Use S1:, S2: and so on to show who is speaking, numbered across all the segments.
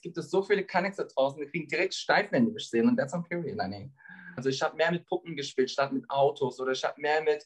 S1: gibt es so viele Kannex da draußen, die kriegen direkt steif, wenn die mich sehen. Und that's on period, nein. Also ich habe mehr mit Puppen gespielt, statt mit Autos. Oder ich habe mehr mit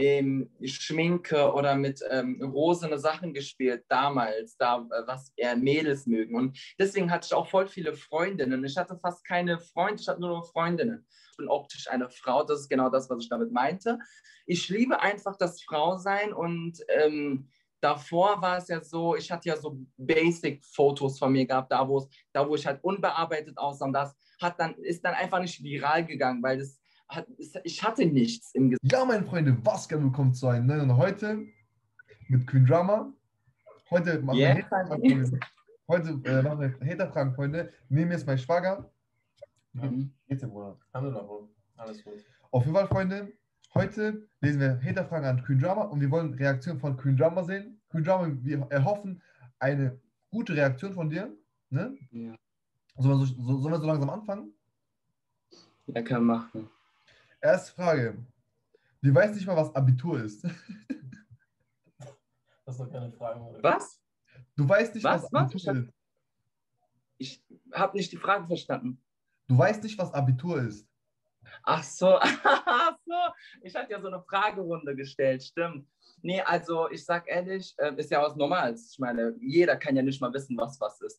S1: Schminke oder mit rosene Sachen gespielt damals, was eher Mädels mögen. Und deswegen hatte ich auch voll viele Freundinnen. Ich hatte fast keine Freunde, ich hatte nur noch Freundinnen. Ich bin optisch eine Frau, das ist genau das, was ich damit meinte. Ich liebe einfach das Frausein und davor war es ja so, ich hatte ja so Basic-Fotos von mir gehabt, da wo ich halt unbearbeitet aussah und das ist dann einfach nicht viral gegangen, weil ich hatte nichts im Gesicht.
S2: Ja, meine Freunde, was gerne willkommen zu einem neuen heute mit Queen Drama. Heute machen wir Hater-Fragen, Freunde. Neben mir ist mein Schwager.
S3: Geht's dir, Bruder? Alles gut.
S2: Auf jeden Fall, Freunde, heute lesen wir Hater-Fragen an Queen Drama und wir wollen Reaktion von Queen Drama sehen. Queen Drama, wir erhoffen eine gute Reaktion von dir. Ne?
S1: Ja.
S2: Sollen wir so langsam anfangen?
S1: Ja, kann machen.
S2: Erste Frage. Du weißt nicht mal, was Abitur ist.
S3: Das ist doch keine Frage, oder?
S1: Was?
S2: Du weißt nicht, was Abitur ist.
S1: Ich habe nicht die Frage verstanden.
S2: Du weißt nicht, was Abitur ist.
S1: Ach so, ach so. Ich hatte ja so eine Fragerunde gestellt, stimmt. Nee, also ich sag ehrlich, ist ja was Normales. Ich meine, jeder kann ja nicht mal wissen, was ist.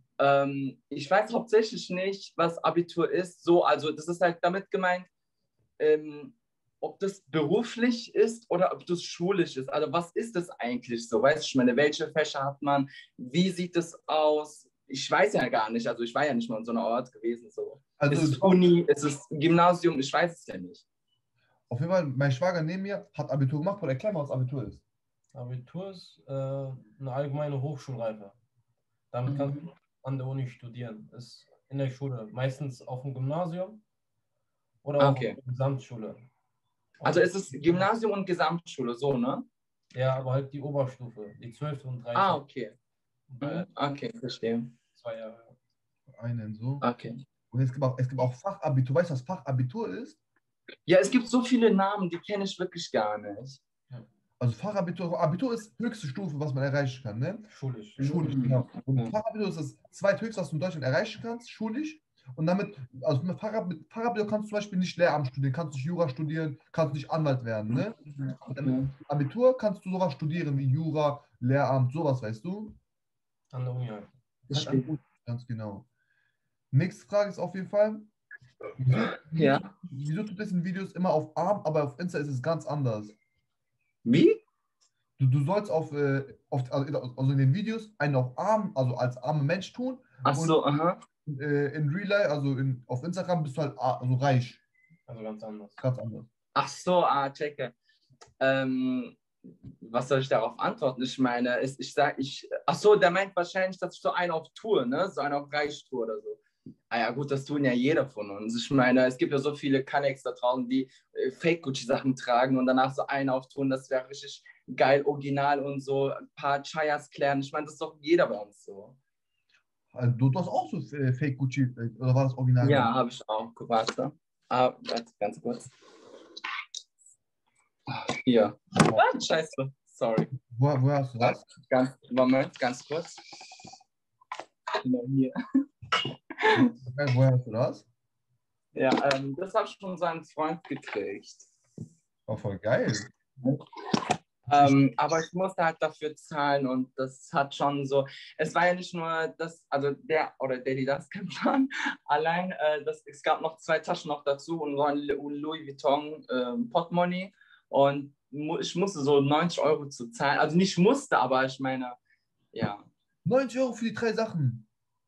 S1: Ich weiß hauptsächlich nicht, was Abitur ist. So, also das ist halt damit gemeint, ob das beruflich ist oder ob das schulisch ist. Also was ist das eigentlich so? Weißt du, ich meine, welche Fächer hat man? Wie sieht es aus? Ich weiß ja gar nicht. Also ich war ja nicht mal in so einer Ort gewesen. So.
S2: Also
S1: ist es Uni? Ist es Gymnasium? Ich weiß es ja nicht.
S2: Auf jeden Fall, mein Schwager neben mir hat Abitur gemacht. Oder erklär mal, was Abitur ist.
S3: Abitur ist eine allgemeine Hochschulreife. Damit kannst du an der Uni studieren. Ist in der Schule, meistens auf dem Gymnasium oder auch auf der Gesamtschule.
S1: Also es ist Gymnasium und Gesamtschule, so, ne?
S3: Ja, aber halt die Oberstufe, die 12. und 13.
S1: Ah, okay. Okay, verstehe.
S3: 2 Jahre.
S2: Einen so.
S1: Okay.
S2: Und es gibt auch Fachabitur. Weißt du, was Fachabitur ist?
S1: Ja, es gibt so viele Namen, die kenne ich wirklich gar nicht.
S2: Also Abitur ist höchste Stufe, was man erreichen kann, ne?
S3: Schulisch.
S2: Schulisch, genau. Und Fachabitur ist das zweithöchste, was du in Deutschland erreichen kannst, schulisch. Und damit, also mit Fachabitur kannst du zum Beispiel nicht Lehramt studieren, kannst nicht Jura studieren, kannst nicht Anwalt werden, ne? Und mit Abitur kannst du sowas studieren wie Jura, Lehramt, sowas, weißt du?
S3: An der Uni halt.
S2: Ganz genau. Nächste Frage ist auf jeden Fall, wieso tut es in Videos immer auf Arm, aber auf Insta ist es ganz anders?
S1: Wie?
S2: Du sollst also in den Videos einen auf arm, also als armer Mensch tun.
S1: Ach so, aha.
S2: In Real Life, also auf Instagram bist du halt also reich.
S3: Also ganz anders.
S2: Ganz anders.
S1: Ach so, checke. Was soll ich darauf antworten? Ich meine, ach so, der meint wahrscheinlich, dass ich so einen auf Tour, ne? So einen auf Reichstour oder so. Ah ja, gut, das tun ja jeder von uns. Ich meine, es gibt ja so viele Kannex da draußen, die Fake-Gucci-Sachen tragen und danach so einen auftun, das wäre richtig geil, original und so ein paar Chayas klären. Ich meine, das ist doch jeder bei uns so.
S2: Also, du hast auch so Fake Gucci, oder war das Original?
S1: Ja, habe ich auch. Warte. Warte, ganz kurz. Hier. Scheiße, sorry.
S2: Woher hast du das?
S1: Moment, ganz kurz. Genau hier.
S2: Okay, woher hast du das?
S1: Ja, das habe ich von seinem Freund gekriegt.
S2: War voll geil.
S1: Aber ich musste halt dafür zahlen und das hat schon so, es war ja nicht nur das, also der oder der, die das kann, allein, es gab noch 2 Taschen noch dazu und so ein Louis Vuitton Portemonnaie und ich musste so 90 € zu zahlen, also nicht musste, aber ich meine, ja.
S2: 90 € für die 3 Sachen.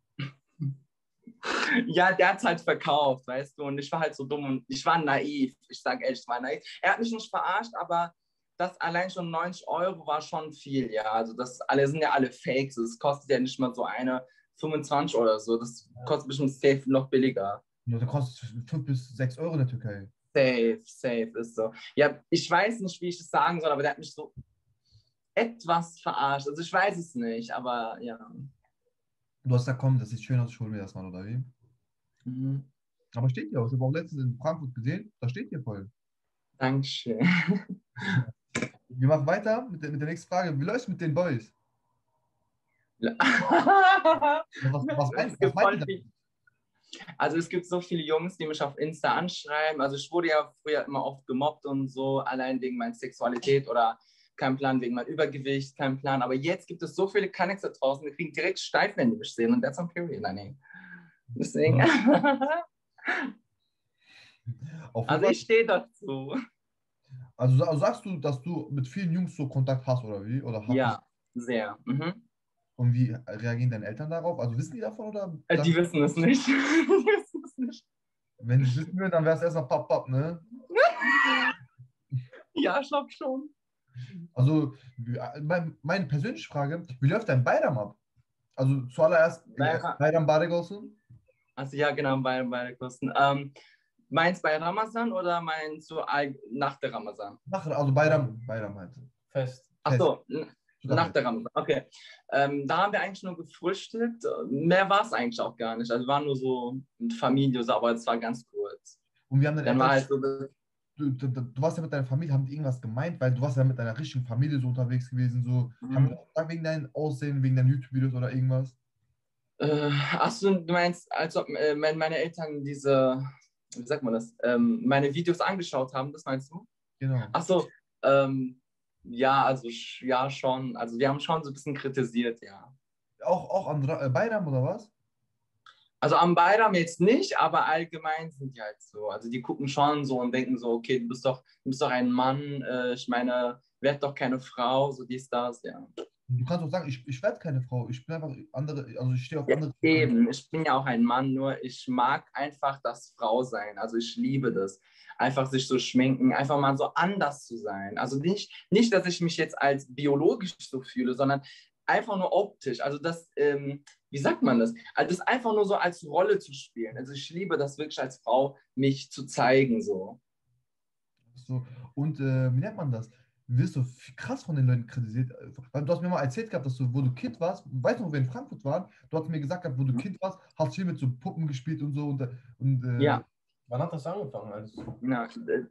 S1: Ja, der hat es halt verkauft, weißt du, und ich war halt so dumm und ich war naiv, ich sage ehrlich, ich war naiv. Er hat mich nicht verarscht, aber das allein schon 90 € war schon viel, ja, also sind ja alle Fakes, das kostet ja nicht mal so eine 25 oder so, das kostet bestimmt safe noch billiger.
S2: Ja, das kostet 5 bis 6 € in der Türkei.
S1: Safe ist so. Ja, ich weiß nicht, wie ich das sagen soll, aber der hat mich so etwas verarscht, also ich weiß es nicht, aber ja.
S2: Du hast gesagt, komm, das sieht schön aus, ich hol mir das mal, oder wie?
S1: Mhm.
S2: Aber steht hier auch. Ich habe auch letztens in Frankfurt gesehen, da steht hier voll.
S1: Dankeschön.
S2: Wir machen weiter mit der nächsten Frage. Wie läuft es mit den Boys?
S1: Es gibt voll viel. Also es gibt so viele Jungs, die mich auf Insta anschreiben. Also ich wurde ja früher immer oft gemobbt und so, allein wegen meiner Sexualität oder kein Plan wegen meinem Übergewicht, kein Plan. Aber jetzt gibt es so viele Connects da draußen, die kriegen direkt steif, wenn die mich sehen. Und that's on period, nee. Deswegen. Also ich stehe dazu.
S2: Also sagst du, dass du mit vielen Jungs so Kontakt hast oder wie? Oder
S1: ja, sehr. Mhm.
S2: Und wie reagieren deine Eltern darauf? Also wissen die davon oder?
S1: Die wissen es nicht. Die wissen es nicht.
S2: Wenn die wissen würden, dann wäre es erstmal papp, ne?
S1: Ja, ich glaube schon.
S2: Also meine persönliche Frage, wie läuft dein Bayram ab? Also zuallererst Bayram Mübarek olsun.
S1: Also ja, genau, Bayram Mübarek olsun. Meinst du bei Ramazan oder meinst du nach der Ramazan?
S2: Also Bayram halt.
S3: Fest.
S1: Achso, nach der Ramazan, okay. Da haben wir eigentlich nur gefrühstückt. Mehr war es eigentlich auch gar nicht. Also wir waren nur so mit Familie, so, aber es war ganz kurz.
S2: Und wir haben dann
S1: war halt so,
S2: du warst ja mit deiner Familie, haben die irgendwas gemeint, weil du warst ja mit deiner richtigen Familie so unterwegs gewesen, so. Haben die auch wegen deinem Aussehen, wegen deinen YouTube-Videos oder irgendwas?
S1: Achso, du meinst, als ob meine Eltern diese, wie sagt man das, meine Videos angeschaut haben, das meinst du?
S2: Genau.
S1: Achso, ja, also ja schon, also wir haben schon so ein bisschen kritisiert, ja.
S2: Auch am Bayram oder was?
S1: Also am Bayram jetzt nicht, aber allgemein sind die halt so. Also die gucken schon so und denken so, okay, du bist doch ein Mann, ich meine, werd doch keine Frau, so dies, das, ja.
S2: Du kannst auch sagen, ich werde keine Frau, ich bin einfach andere, also ich stehe auf andere.
S1: Eben, ich bin ja auch ein Mann, nur ich mag einfach das Frau sein. Also ich liebe das. Einfach sich so schminken, einfach mal so anders zu sein. Also nicht, dass ich mich jetzt als biologisch so fühle, sondern einfach nur optisch. Also das, wie sagt man das? Also das einfach nur so als Rolle zu spielen. Also ich liebe das wirklich als Frau, mich zu zeigen so.
S2: So, und wie nennt man das? Wirst du krass von den Leuten kritisiert? Weil du hast mir mal erzählt gehabt, dass du, wo du Kind warst, weißt du, wo wir in Frankfurt waren, du hast mir gesagt gehabt, wo du Kind warst, hast viel mit so Puppen gespielt und so.
S1: Ja.
S3: Wann hat das angefangen?
S1: Na,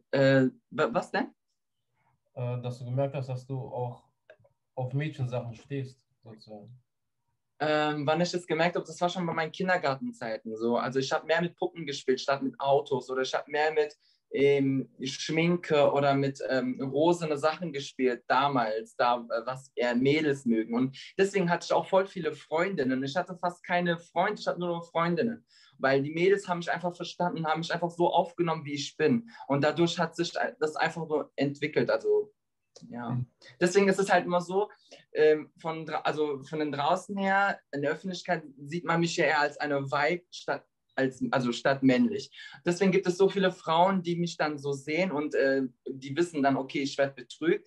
S1: was denn?
S3: Dass du gemerkt hast, dass du auch auf Mädchensachen stehst, sozusagen.
S1: Wann ich das gemerkt habe, das war schon bei meinen Kindergartenzeiten so. Also ich habe mehr mit Puppen gespielt statt mit Autos oder ich habe mehr mit Schminke oder mit rosene Sachen gespielt damals, was eher Mädels mögen. Und deswegen hatte ich auch voll viele Freundinnen. Ich hatte fast keine Freunde, ich hatte nur noch Freundinnen. Weil die Mädels haben mich einfach verstanden, haben mich einfach so aufgenommen, wie ich bin. Und dadurch hat sich das einfach so entwickelt. Also ja, deswegen ist es halt immer so, von den draußen her, in der Öffentlichkeit sieht man mich ja eher als eine Weib statt männlich. Deswegen gibt es so viele Frauen, die mich dann so sehen und die wissen dann, okay, ich werde betrügt,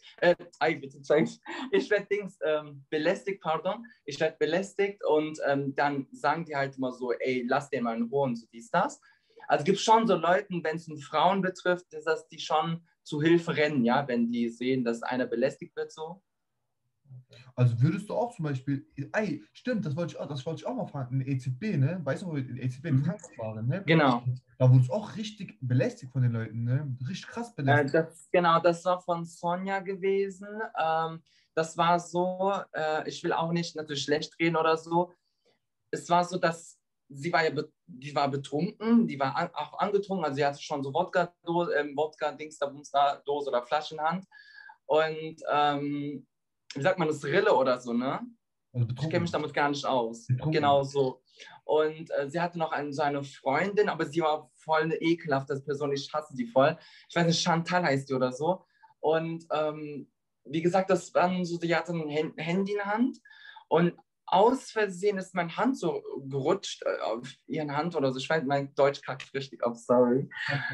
S1: ich werde belästigt, pardon, ich werde belästigt und dann sagen die halt immer so, ey, lass den mal in Ruhe und so dies, das. Also gibt es schon so Leute, wenn es Frauen betrifft, dass die schon zu Hilfe rennen, ja, wenn die sehen, dass einer belästigt wird so.
S2: Also würdest du auch zum Beispiel, stimmt, das wollte ich auch mal fragen, in EZB, ne? Weißt du, wo wir in EZB in Frankfurt waren, ne?
S1: Genau.
S2: Da wurdest du auch richtig belästigt von den Leuten, ne? Richtig krass belästigt.
S1: Das war von Sonja gewesen. Das war so, ich will auch nicht natürlich schlecht reden oder so. Es war so, dass die war betrunken, die war auch angetrunken, also sie hatte schon so Wodka-Dings, Dose oder Flasche in Hand. Und wie sagt man das, Rille oder so, ne?
S2: Also
S1: ich kenne mich damit gar nicht aus.
S2: Betrunken.
S1: Genau so. Und sie hatte noch so eine Freundin, aber sie war voll eine ekelhafte Person, ich hasse die voll. Ich weiß nicht, Chantal heißt die oder so. Und wie gesagt, das waren so, die hatte ein Handy in der Hand und aus Versehen ist meine Hand so gerutscht auf ihren Hand oder so. Ich weiß, mein Deutsch kackt richtig ab, sorry.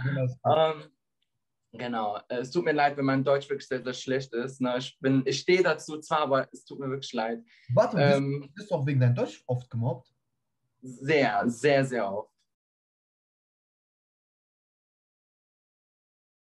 S1: Genau, es tut mir leid, wenn mein Deutsch wirklich sehr, sehr schlecht ist. Ne? Ich stehe dazu zwar, aber es tut mir wirklich leid.
S2: Warte, bist du auch wegen deinem Deutsch oft gemobbt?
S1: Sehr, sehr, sehr oft.